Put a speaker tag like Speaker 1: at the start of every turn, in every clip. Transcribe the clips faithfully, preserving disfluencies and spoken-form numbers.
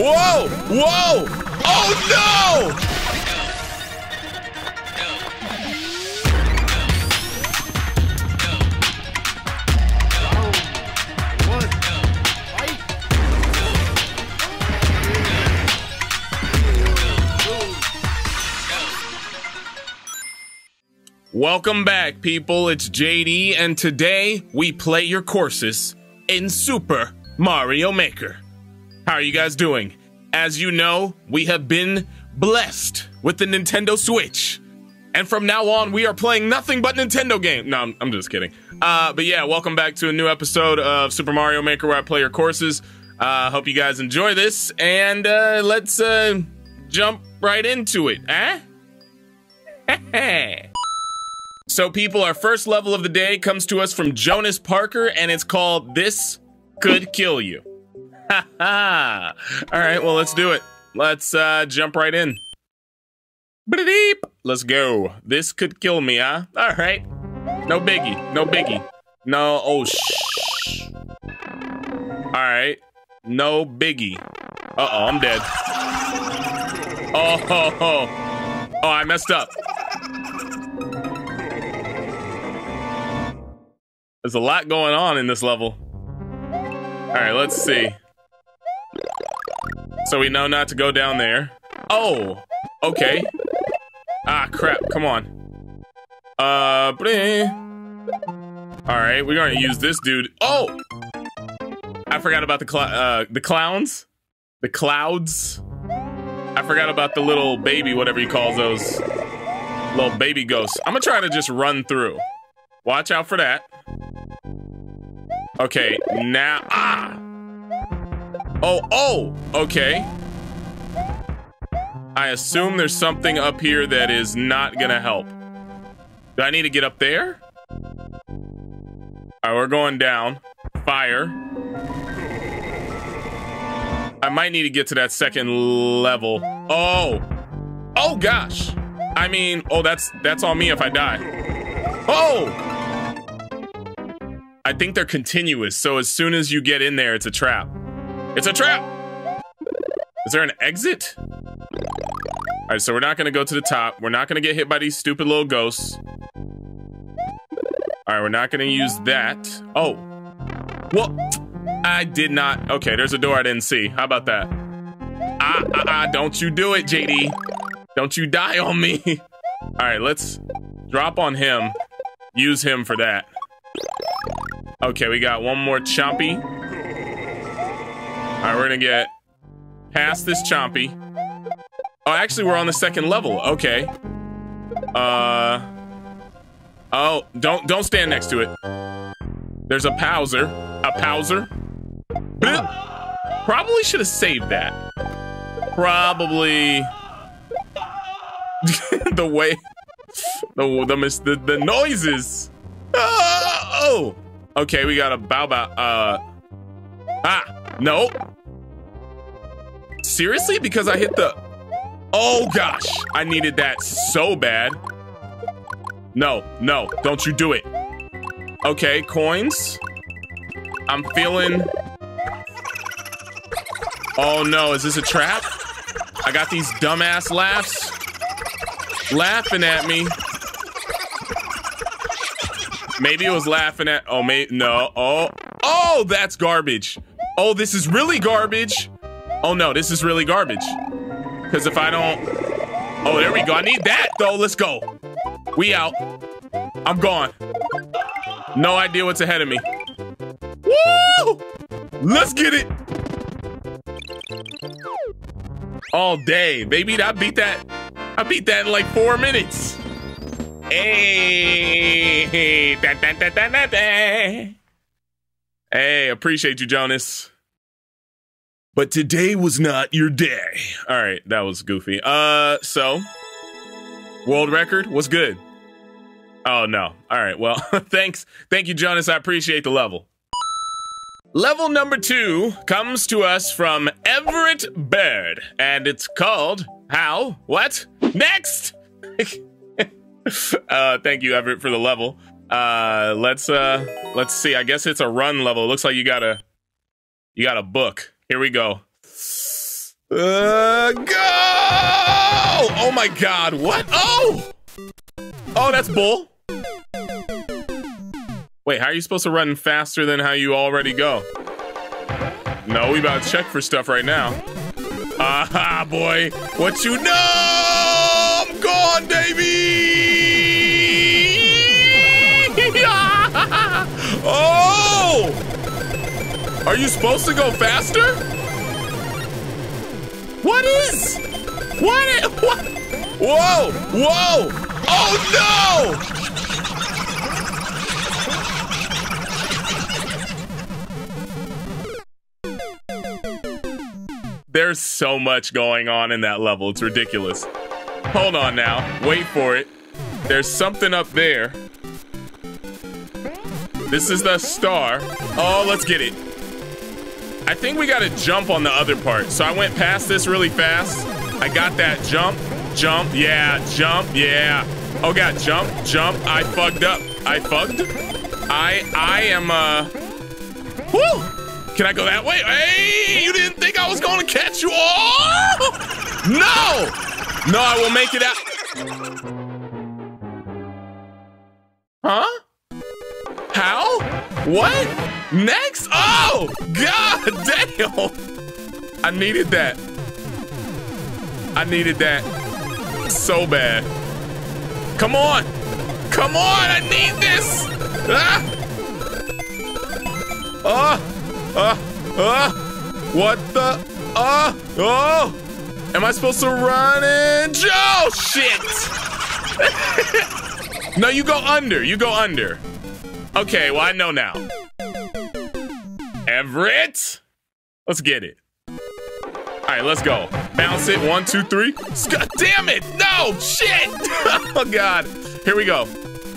Speaker 1: Whoa! Whoa! Oh no! Welcome back, people. It's J D, and today we play your courses in Super Mario Maker. How are you guys doing? As you know, we have been blessed with the Nintendo Switch, and from now on, we are playing nothing but Nintendo games. No, I'm, I'm just kidding. Uh, but yeah, welcome back to a new episode of Super Mario Maker, where I play your courses. Uh, hope you guys enjoy this, and uh, let's uh, jump right into it, eh? So people, our first level of the day comes to us from Jonas Parker, and it's called This Could Kill You. Ha ha! Alright, well, let's do it. Let's uh, jump right in. Ba-da-deep. Let's go. This could kill me, huh? Alright. No biggie. No biggie. No, oh, shh. Alright. No biggie. Uh-oh, I'm dead. Oh, ho, ho. Oh, I messed up. There's a lot going on in this level. All right, let's see. So we know not to go down there. Oh, okay. Ah, crap, come on. Uh, bleh. All right, we're gonna use this dude. Oh, I forgot about the cl uh, the clowns, the clouds. I forgot about the little baby, whatever he calls those, little baby ghosts. I'm gonna try to just run through. Watch out for that. Okay, now, ah! Oh, oh, okay. I assume there's something up here that is not gonna help. Do I need to get up there? All right, we're going down. Fire. I might need to get to that second level. Oh, oh gosh. I mean, oh, that's, that's on me if I die. Oh! I think they're continuous, so as soon as you get in there, it's a trap. It's a trap! Is there an exit? All right, so we're not gonna go to the top. We're not gonna get hit by these stupid little ghosts. All right, we're not gonna use that. Oh, well, I did not. Okay, there's a door I didn't see. How about that? Ah, ah, ah, don't you do it, J D. Don't you die on me. All right, let's drop on him. Use him for that. Okay, we got one more Chompy. All right, we're gonna get past this Chompy. Oh, actually, we're on the second level. Okay. Uh. Oh, don't don't stand next to it. There's a Bowser. A Bowser. Probably should have saved that. Probably. the way. The the the, the noises. Oh. Okay, we got a bow bow. Uh, ah, no. Seriously? Because I hit the... Oh, gosh. I needed that so bad. No, no, don't you do it. Okay, coins. I'm feeling... Oh, no, is this a trap? I got these dumbass laughs laughing at me. Maybe it was laughing at, oh, may, no, oh, oh, that's garbage. Oh, this is really garbage. Oh no, this is really garbage. Because if I don't, oh, there we go. I need that though, let's go. We out. I'm gone. No idea what's ahead of me. Woo! Let's get it. All day, baby, I beat that. I beat that in like four minutes. Hey, da, da, da, da, da, da. Hey, appreciate you, Jonas. But today was not your day. All right, that was goofy. Uh, so, world record was good. Oh no. All right, well, thanks. Thank you, Jonas. I appreciate the level. Level number two comes to us from Everett Bird, and it's called How? What? Next! uh, thank you, Everett, for the level. Uh, let's uh, let's see. I guess it's a run level. It looks like you got a, you got a book. Here we go. Uh, go! Oh my God, what? Oh! Oh, that's bull. Wait, how are you supposed to run faster than how you already go? No, we about to check for stuff right now. Aha, boy. What you know? I'm gone, baby! Oh! Are you supposed to go faster? What is? What is? What? Whoa! Whoa! Oh no! There's so much going on in that level. It's ridiculous. Hold on now. Wait for it. There's something up there. This is the star. Oh, let's get it. I think we gotta jump on the other part. So I went past this really fast. I got that jump, jump, yeah, jump, yeah. Oh God, jump, jump. I fucked up. I fucked. I, I am, uh, whoo! Can I go that way? Hey, you didn't think I was gonna catch you? Oh! No! No, I will make it out. Huh? How? What? Next? Oh! God damn! I needed that. I needed that so bad. Come on! Come on! I need this! Ah! Oh! Uh, uh, what the? Uh, oh! Am I supposed to run and? Oh, shit! No, you go under. You go under. Okay, well, I know now. Everett? Let's get it. All right, let's go. Bounce it. One, two, three. God damn it! No! Shit! Oh, God. Here we go.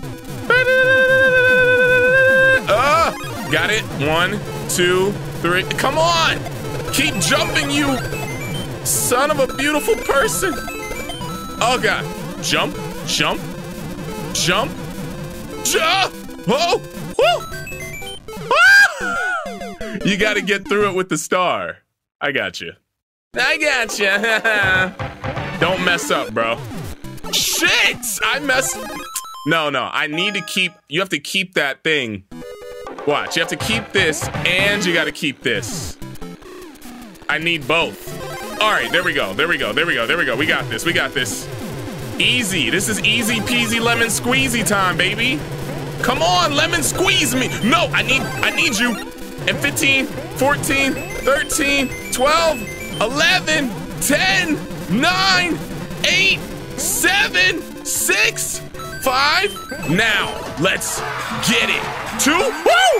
Speaker 1: Uh, got it. One, two, three. Come on! Keep jumping, you son of a beautiful person. Oh, God. Jump, jump, jump, jump. Oh, whoo! Ah! You got to get through it with the star. I got you. I got you. Don't mess up, bro. Shit! I messed. No, no. I need to keep. You have to keep that thing. Watch. You have to keep this, and you got to keep this. I need both. All right. There we go. There we go. There we go. There we go. We got this. We got this. Easy. This is easy peasy lemon squeezy time, baby. Come on, lemon squeeze me. No, I need. I need you. And fifteen, fourteen, thirteen, twelve, eleven, ten, nine, eight, seven, six, five. Now, let's get it. Two. Woo!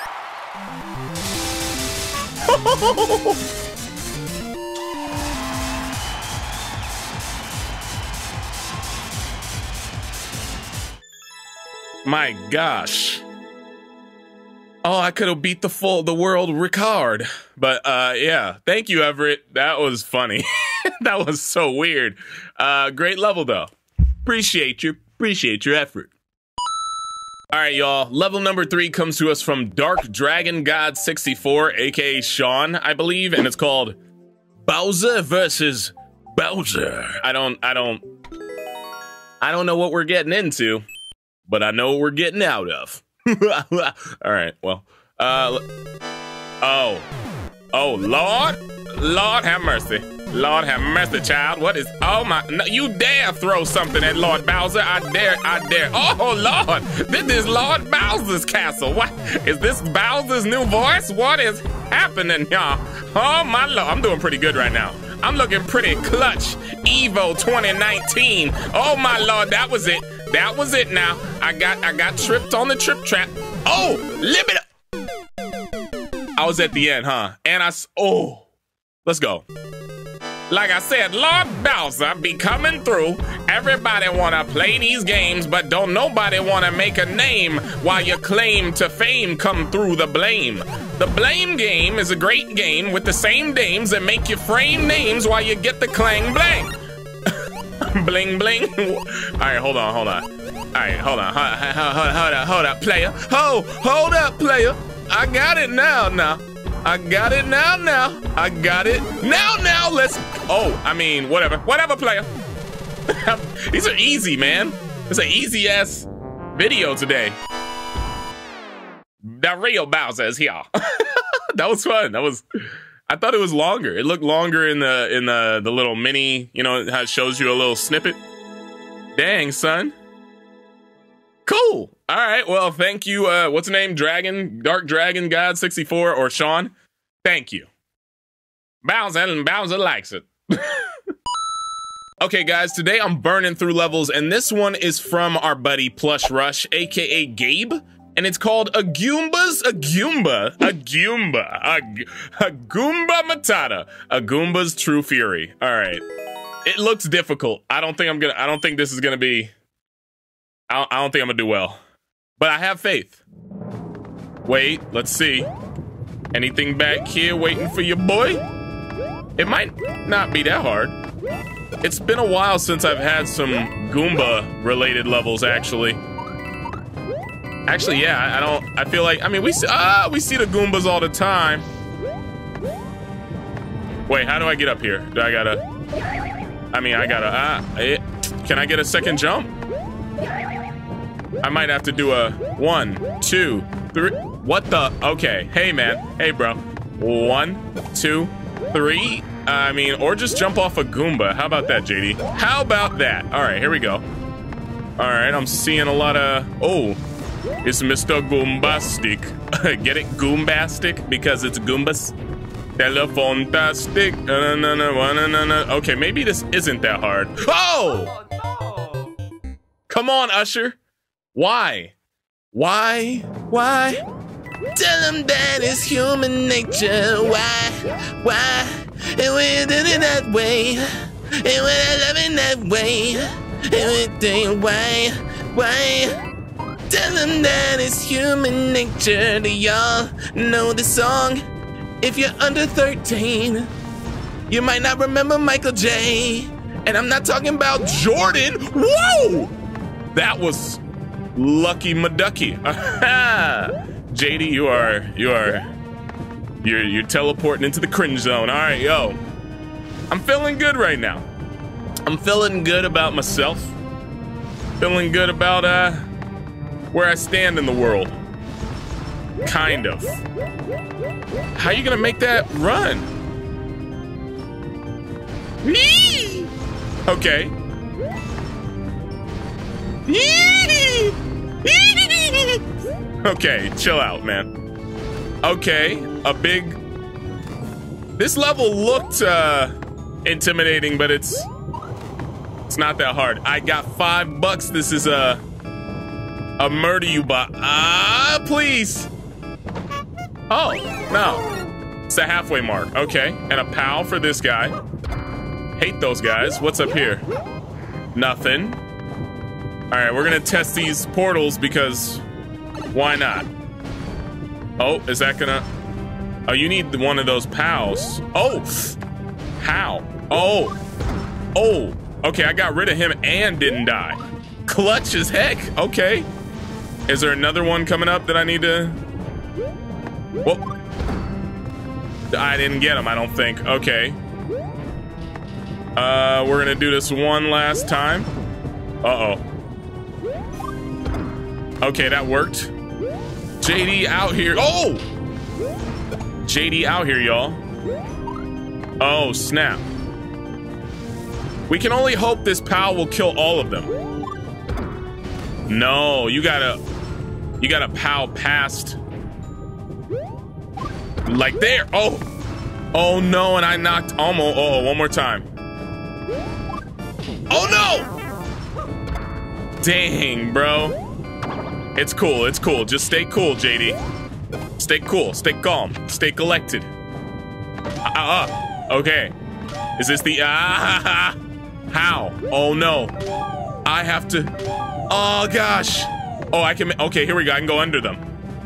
Speaker 1: My gosh. Oh, I could have beat the full the world record. But uh yeah, thank you, Everett. That was funny. That was so weird. Uh great level though. Appreciate you. Appreciate your effort. All right, y'all. Level number three comes to us from Dark Dragon God sixty-four, aka Sean, I believe, and it's called Bowser versus Bowser. I don't I don't I don't know what we're getting into, but I know what we're getting out of. All right, well, uh, oh, oh, Lord, Lord have mercy. Lord have mercy, child. What is, oh my, no, you dare throw something at Lord Bowser. I dare, I dare. Oh, Lord, this is Lord Bowser's castle. What, is this Bowser's new voice? What is happening, y'all? Oh, my Lord, I'm doing pretty good right now. I'm looking pretty clutch. Evo twenty nineteen. Oh, my Lord, that was it. That was it now. I got I got tripped on the trip trap. Oh, live it up. I was at the end, huh? And I, oh, let's go. Like I said, Lord Bowser be coming through. Everybody wanna play these games, but don't nobody wanna make a name while your claim to fame come through the blame. The blame game is a great game with the same dames that make you frame names while you get the clang blang. Bling bling. All right, hold on, hold on. All right, hold on. Hold, hold, hold, hold up, hold up, player. Hold, hold up, player. I got it now, now. I got it now, now. I got it now, now. Let's. Oh, I mean, whatever. Whatever, player. These are easy, man. It's an easy ass video today. The real Bowser is here. That was fun. That was. I thought it was longer. It looked longer in the in the the little mini. You know how it shows you a little snippet. Dang, son. Cool. All right. Well, thank you. Uh, what's the name? Dragon, Dark Dragon God sixty-four or Sean. Thank you. Bowser and Bowser likes it. Okay, guys, today I'm burning through levels, and this one is from our buddy Plush Rush, aka Gabe, and it's called A Goomba's A Goomba, A Goomba, A, a Goomba Matata, A Goomba's True Fury. All right, it looks difficult. I don't think I'm gonna. I don't think this is gonna be. I don't, I don't think I'm gonna do well, but I have faith. Wait, let's see. Anything back here waiting for your boy? It might not be that hard. It's been a while since I've had some Goomba-related levels, actually. Actually, yeah, I, I don't. I feel like. I mean, we see, ah, we see the Goombas all the time. Wait, how do I get up here? Do I gotta? I mean, I gotta. Ah, it, can I get a second jump? I might have to do a one, two, three. What the? Okay. Hey, man. Hey, bro. One, two, three. I mean, or just jump off a Goomba. How about that, J D? How about that? All right, here we go. All right, I'm seeing a lot of... Oh, it's Mister Goombastic. Get it? Goombastic? Because it's Goombas? Telefontastic. No, no, no, no, no, no. Okay, maybe this isn't that hard. Oh!
Speaker 2: Oh no!
Speaker 1: Come on, Usher. Why? Why? Why? Tell them that it's human nature. Why? Why? And we did it that way. And when I love it that way. Everything. Why? Why? Tell them that it's human nature. Do y'all know the song? If you're under thirteen, you might not remember Michael J. And I'm not talking about Jordan. Whoa! That was Lucky Maducky. J D, you are, you are, you're, you're teleporting into the cringe zone. All right, yo. I'm feeling good right now. I'm feeling good about myself. Feeling good about uh, where I stand in the world. Kind of. How you gonna make that run? Okay. Okay, chill out, man. Okay, a big... This level looked uh, intimidating, but it's it's not that hard. I got five bucks. This is a a murder you bot. Ah, please. Oh, no. It's the halfway mark. Okay, and a pal for this guy. Hate those guys. What's up here? Nothing. All right, we're gonna test these portals because why not? Oh, is that gonna... Oh, you need one of those pals. Oh, how? Oh, oh, okay, I got rid of him and didn't die. Clutch as heck, okay. Is there another one coming up that I need to... Whoop. I didn't get him, I don't think, okay. Uh, we're gonna do this one last time. Uh-oh. Okay, that worked. J D out here. Oh! J D out here, y'all. Oh, snap. We can only hope this pal will kill all of them. No, you gotta... You gotta pal past... Like there. Oh! Oh, no, and I knocked almost... Oh, one more time. Oh, no! Dang, bro. It's cool, it's cool. Just stay cool, J D. Stay cool, stay calm, stay collected. Ah, uh, uh, okay. Is this the, ah, uh, how? Oh no. I have to, oh gosh. Oh, I can, okay, here we go, I can go under them.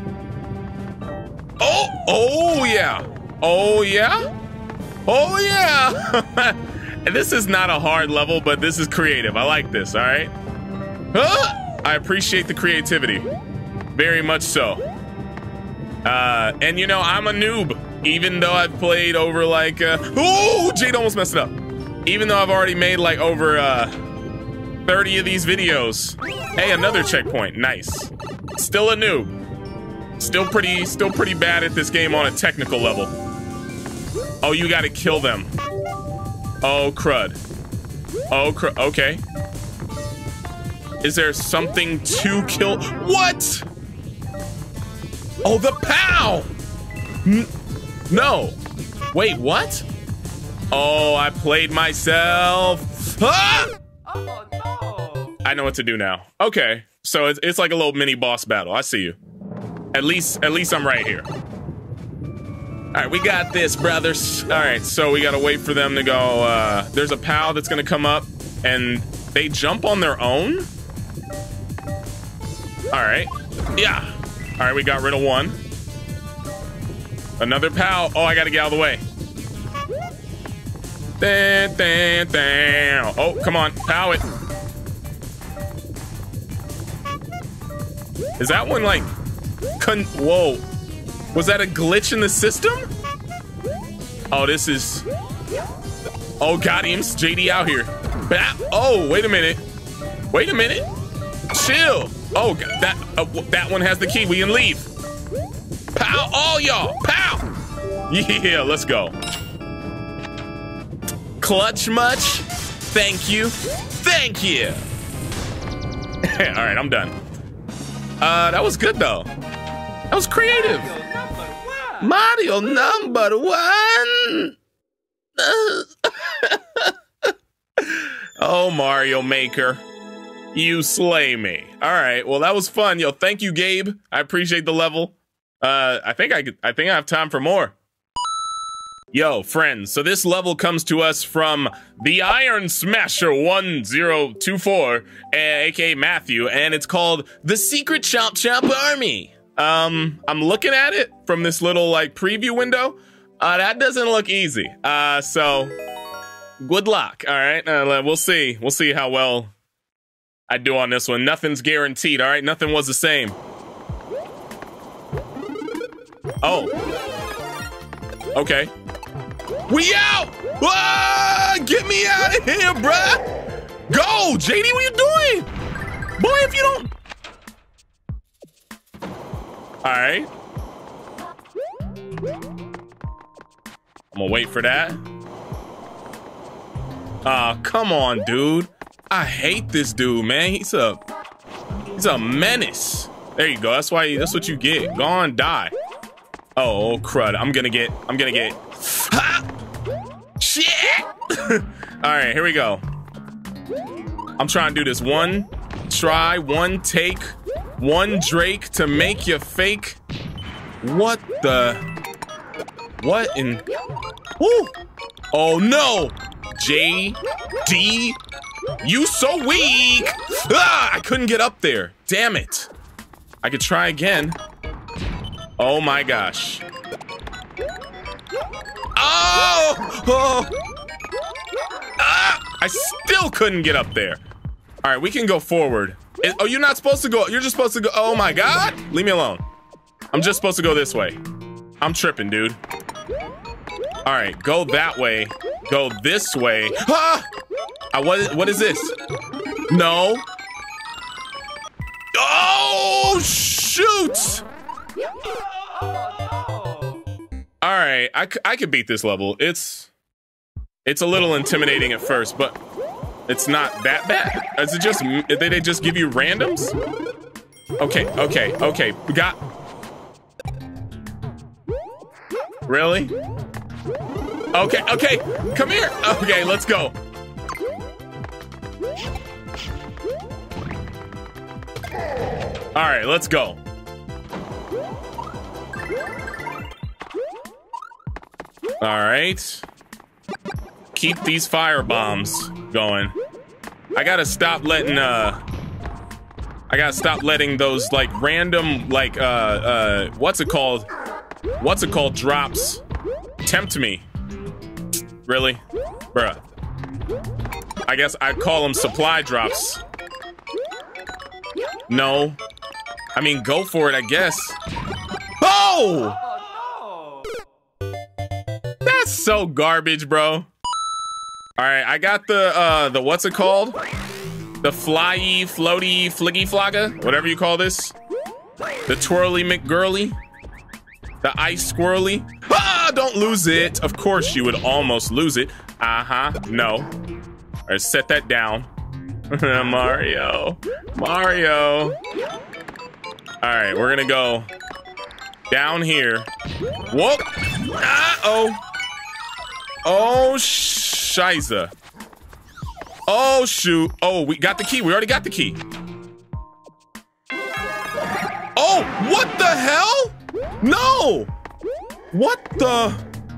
Speaker 1: Oh, oh yeah. Oh yeah? Oh yeah. And this is not a hard level, but this is creative. I like this, all right? Huh? I appreciate the creativity. Very much so. Uh, and you know, I'm a noob. Even though I've played over like, uh, oh, Jade almost messed it up. Even though I've already made like over uh, thirty of these videos. Hey, another checkpoint, nice. Still a noob. Still pretty, still pretty bad at this game on a technical level. Oh, you gotta kill them. Oh, crud. Oh, crud, okay. Is there something to kill? What? Oh, the POW! N no. Wait, what? Oh, I played myself. Ah!
Speaker 2: Oh, no.
Speaker 1: I know what to do now. Okay, so it's, it's like a little mini boss battle. I see you. At least, at least I'm right here. All right, we got this, brothers. All right, so we gotta wait for them to go. Uh, there's a POW that's gonna come up, and they jump on their own? All right, yeah. All right, we got rid of one. Another POW. Oh, I gotta get out of the way. Dan, dan, dan. Oh, come on, POW it. Is that one like, con whoa. Was that a glitch in the system? Oh, this is, oh, got him, J D out here. Bah. Oh, wait a minute. Wait a minute. Chill. Oh, that, uh, that one has the key, we can leave. Pow, all y'all, pow. Yeah, let's go. Clutch much? Thank you, thank you. All right, I'm done. Uh, that was good though. That was creative. Mario number one. Oh, Mario Maker. You slay me. All right, well, that was fun. Yo, thank you, Gabe. I appreciate the level. Uh, I think I, I think I have time for more. Yo, friends, so this level comes to us from the Iron Smasher one zero two four, aka Matthew, and it's called The Secret Chomp Chomp Army. Um, I'm looking at it from this little like preview window. Uh, that doesn't look easy. Uh, so good luck. All right, uh, we'll see. We'll see how well I do on this one. Nothing's guaranteed. All right, nothing was the same. Oh, okay. We out! Ah, get me out of here, bruh! Go, J D. What you doing, boy? If you don't. All right. I'm gonna wait for that. Ah, uh, come on, dude. I hate this dude, man. He's a he's a menace. There you go. That's why. That's what you get. Go on, die. Oh, oh crud! I'm gonna get. I'm gonna get. Ha! Shit! All right, here we go. I'm trying to do this one try, one take, one Drake to make you fake. What the? What in? Woo! Oh no! J D, you so weak! Ah! I couldn't get up there. Damn it! I could try again. Oh my gosh! Oh! Oh! Ah! I still couldn't get up there. All right, we can go forward. Is, oh, you're not supposed to go. You're just supposed to go. Oh my God! Leave me alone. I'm just supposed to go this way. I'm tripping, dude. All right, go that way. Go this way. Ah! I, what, what is this? No. Oh, shoot! All right, I, I could beat this level. It's it's a little intimidating at first, but it's not that bad. Is it just, did they just give you randoms? Okay, okay, okay. We got... Really? Okay, okay, come here. Okay, let's go. All right, let's go. All right. Keep these fire bombs going. I gotta stop letting, uh... I gotta stop letting those, like, random, like, uh, uh... What's it called? What's it called? Drops tempt me. Really? Bruh. I guess I'd call them supply drops. No. I mean, go for it, I guess. Oh! so garbage, bro. All right, I got the, uh, the, what's it called? The flyy, floaty, fliggy flagga, whatever you call this. The twirly McGirly. The ice squirrely. Ah, don't lose it. Of course you would almost lose it. Uh-huh, no. All right, set that down. Mario, Mario. All right, we're gonna go down here. Whoop, uh-oh. Oh, shiza. Oh, shoot. Oh, we got the key, we already got the key. Oh, what the hell? No! What the?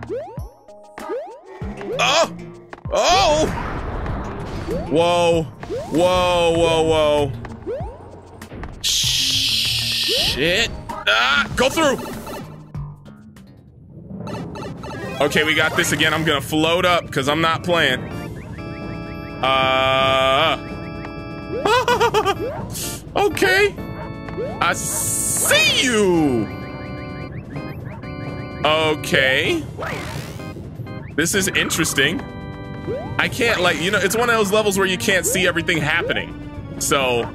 Speaker 1: Oh! Oh! Whoa! Whoa! Whoa! Whoa! Shit! Ah! Go through! Okay, we got this again. I'm gonna float up because I'm not playing. Uh. Okay. I see you. Okay. This is interesting. I can't, like, you know, it's one of those levels where you can't see everything happening. So.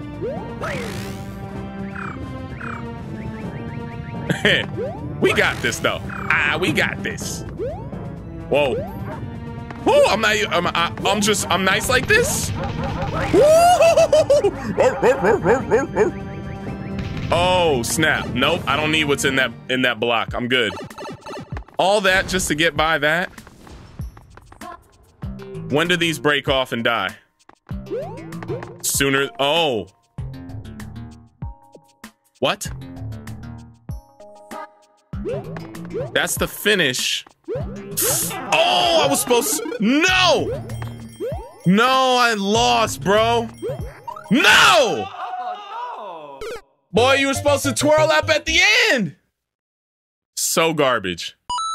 Speaker 1: We got this, though. Ah, we got this. Whoa. Oh, I'm not, I'm, I, I'm just, I'm nice like this? Oh, snap. Nope, I don't need what's in that in that block. I'm good. All that just to get by that? When do these break off and die? Sooner. Oh. What? That's the finish. Oh, I was supposed to. No! No, I lost, bro. No! Boy, you were supposed to twirl up at the end. So garbage.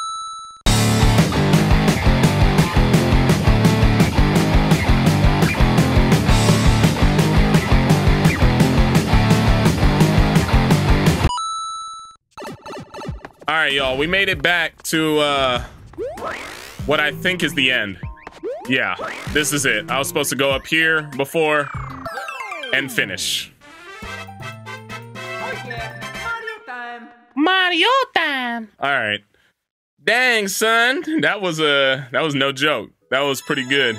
Speaker 1: All right, y'all, we made it back to uh, what I think is the end. Yeah, this is it. I was supposed to go up here before and finish. Mario time. All right. Dang, son. That was a that was no joke. That was pretty good.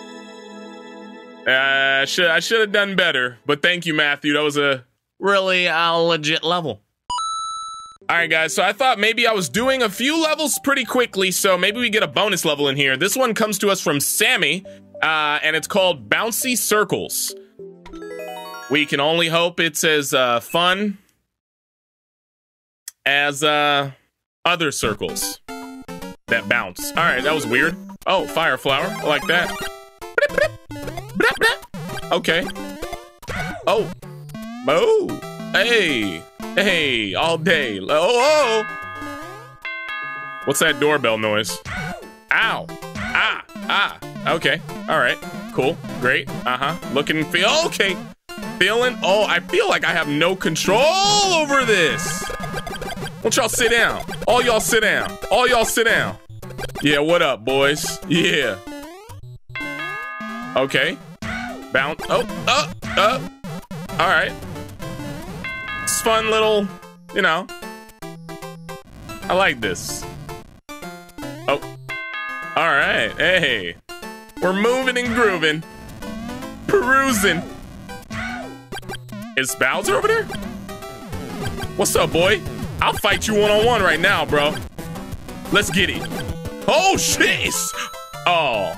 Speaker 1: Uh, should I should have done better, but thank you, Matthew. That was a really uh, legit level. All right, guys. So I thought maybe I was doing a few levels pretty quickly, so maybe we get a bonus level in here. This one comes to us from Sammy, uh, and it's called Bouncy Circles. We can only hope it's as uh, fun as uh, other circles that bounce. All right, that was weird. Oh, fire flower. I like that. Okay. Oh. Oh. Hey. Hey. All day. Oh, oh. What's that doorbell noise? Ow. Ah. Ah. Okay. All right. Cool. Great. Uh-huh. Looking and feel. Okay. Feeling. Oh, I feel like I have no control over this. Won't y'all sit down? All y'all sit down. All y'all sit down. Yeah, what up, boys? Yeah. Okay. Bounce. Oh, oh, oh. All right. It's fun little, you know. I like this. Oh. All right. Hey. We're moving and grooving. Perusing. Is Bowser over there? What's up, boy? I'll fight you one-on-one right now, bro. Let's get it. Oh, shit. Oh.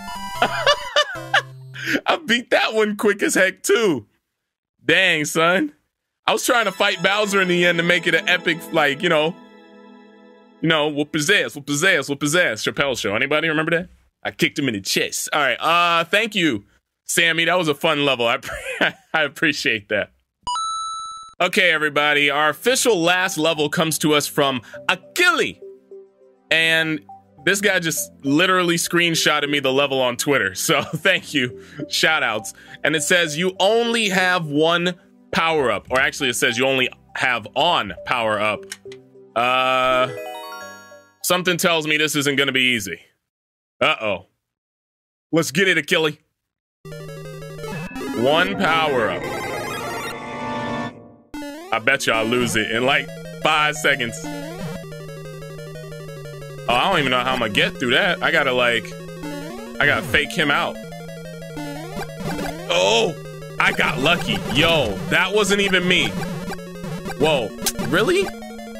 Speaker 1: I beat that one quick as heck, too. Dang, son. I was trying to fight Bowser in the end to make it an epic, like, you know, you know, whoop his ass, whoop his ass, whoop his ass. Chappelle Show. Anybody remember that? I kicked him in the chest. All right. Uh, thank you, Sammy. That was a fun level. I, I appreciate that. Okay, everybody, our official last level comes to us from Achille. And this guy just literally screenshotted me the level on Twitter. So thank you. Shout outs. And it says you only have one power up. Or actually, it says you only have on power up. Uh, something tells me this isn't going to be easy. Uh-oh. Let's get it, Achille. One power up. I bet you I'll lose it in like five seconds. Oh, I don't even know how I'm gonna get through that. I gotta like, I gotta fake him out. Oh, I got lucky. Yo, that wasn't even me. Whoa, really?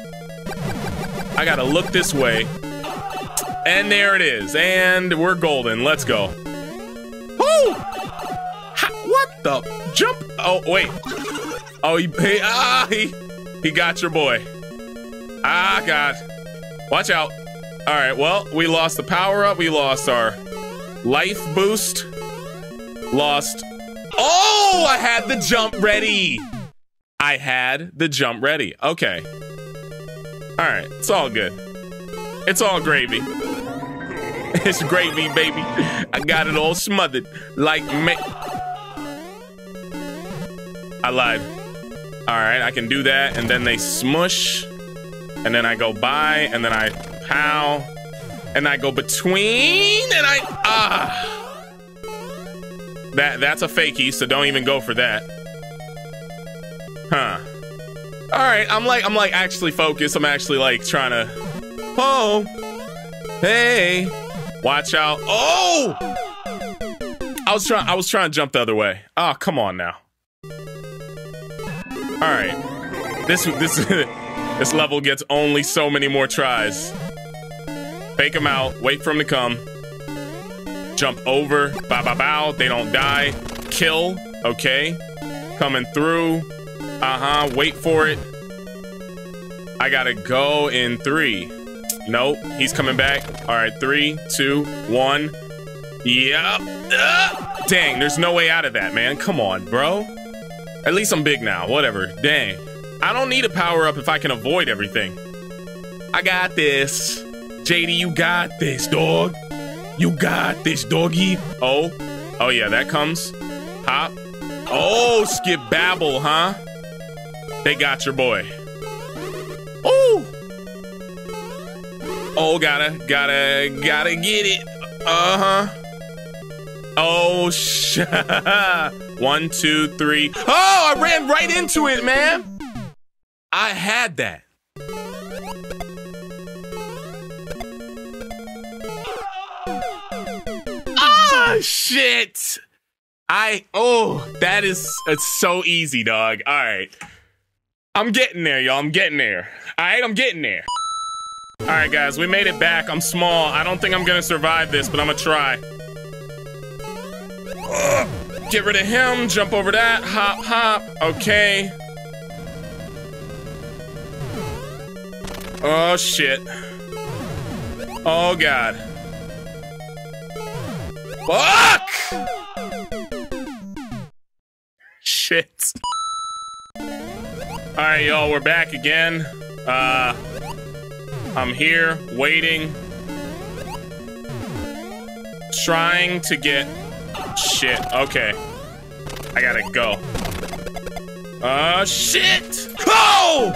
Speaker 1: I gotta look this way. And there it is. And we're golden. Let's go. Woo! Ha, what the? Jump. Oh, wait. Oh, he, he, ah, he, he got your boy. Ah, God. Watch out. All right, well, we lost the power up. We lost our life boost. Lost. Oh, I had the jump ready. I had the jump ready. Okay. All right, it's all good. It's all gravy. It's gravy, baby. I got it all smothered like me. I lied. All right, I can do that, and then they smush, and then I go by, and then I pow, and I go between, and I ah. That that's a fakie, so don't even go for that. Huh. All right, I'm like I'm like actually focused. I'm actually like trying to. Oh, hey, watch out! Oh, I was trying I was trying to jump the other way. Oh, come on now. All right, this this this level gets only so many more tries. Fake them out. Wait for them to come. Jump over. Bow bow bow. They don't die. Kill. Okay. Coming through. Uh huh. Wait for it. I gotta go in three. Nope. He's coming back. All right. Three, two, one. Yep. Uh, dang. There's no way out of that, man. Come on, bro. At least I'm big now. Whatever. Dang. I don't need a power up if I can avoid everything. I got this. J D, you got this, dog. You got this, doggy. Oh. Oh, yeah. That comes. Hop. Oh, skip babble, huh? They got your boy. Oh. Oh, gotta, gotta, gotta get it. Uh-huh. Oh, sh. One, two, three. Oh, I ran right into it, man. I had that. Ah, shit. I, oh, that is, it's so easy, dog. All right. I'm getting there, y'all. I'm getting there. All right, I'm getting there. All right, guys, we made it back. I'm small. I don't think I'm gonna survive this, but I'm gonna try. Ugh. Get rid of him, jump over that, hop, hop, okay. Oh, shit. Oh, God. Fuck! Shit. All right, y'all, we're back again. Uh, I'm here, waiting. Trying to get... Shit, okay. I gotta go. Uh, shit! Oh!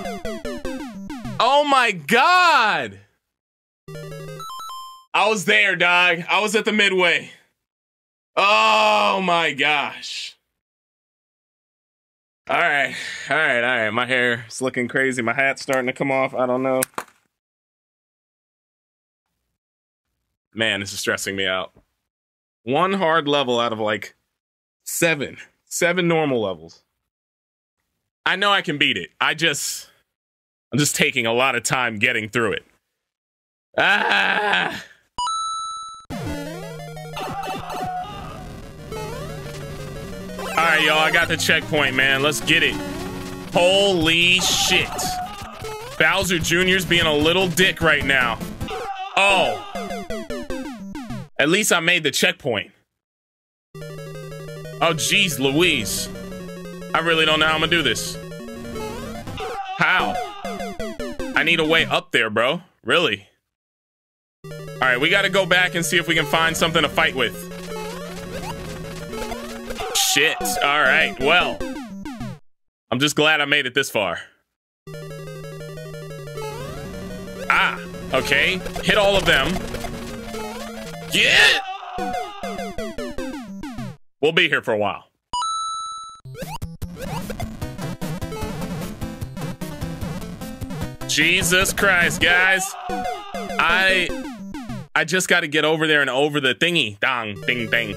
Speaker 1: Oh my God! I was there, dog. I was at the midway. Oh my gosh. All right, all right, all right. My hair is looking crazy. My hat's starting to come off. I don't know. Man, this is stressing me out. One hard level out of like seven. Seven normal levels. I know I can beat it. I just... I'm just taking a lot of time getting through it. Ah! Alright, y'all. I got the checkpoint, man. Let's get it. Holy shit. Bowser Junior's being a little dick right now. Oh. At least I made the checkpoint. Oh, geez, Louise. I really don't know how I'm gonna do this. How? I need a way up there, bro. Really? All right, we gotta go back and see if we can find something to fight with. Shit. All right, well. I'm just glad I made it this far. Ah, okay. Hit all of them. Get! We'll be here for a while. Jesus Christ, guys. I I just got to get over there and over the thingy. Dong, ding, ding.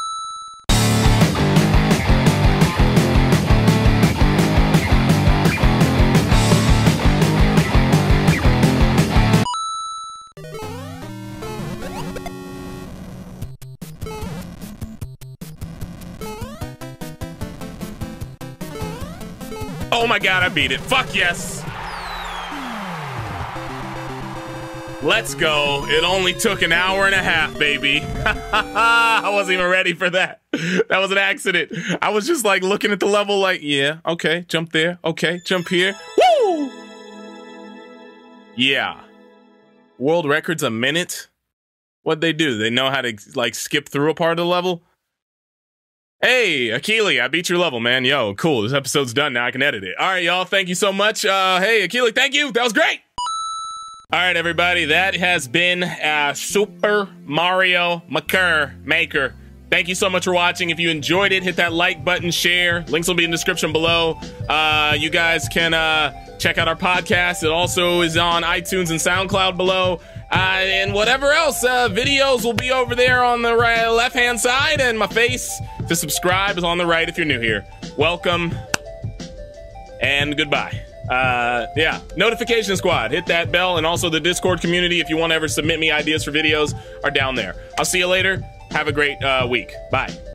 Speaker 1: Oh my God, I beat it. Fuck yes. Let's go. It only took an hour and a half, baby. I wasn't even ready for that. That was an accident. I was just like looking at the level like, yeah, okay, jump there. Okay, jump here. Woo! Yeah. World records a minute? What'd they do? They know how to like skip through a part of the level? Hey, Akili, I beat your level, man. Yo, cool. This episode's done now. I can edit it. All right, y'all. Thank you so much. Uh, hey, Akili, thank you. That was great. All right, everybody. That has been uh, Super Mario Maker Maker. Thank you so much for watching. If you enjoyed it, hit that like button, share. Links will be in the description below. Uh, you guys can uh, check out our podcast. It also is on iTunes and SoundCloud below. Uh, and whatever else, uh, videos will be over there on the right, left-hand side, and my face to subscribe is on the right if you're new here. Welcome, and goodbye. Uh, yeah, Notification Squad, hit that bell, and also the Discord community if you want to ever submit me ideas for videos are down there. I'll see you later. Have a great uh, week. Bye.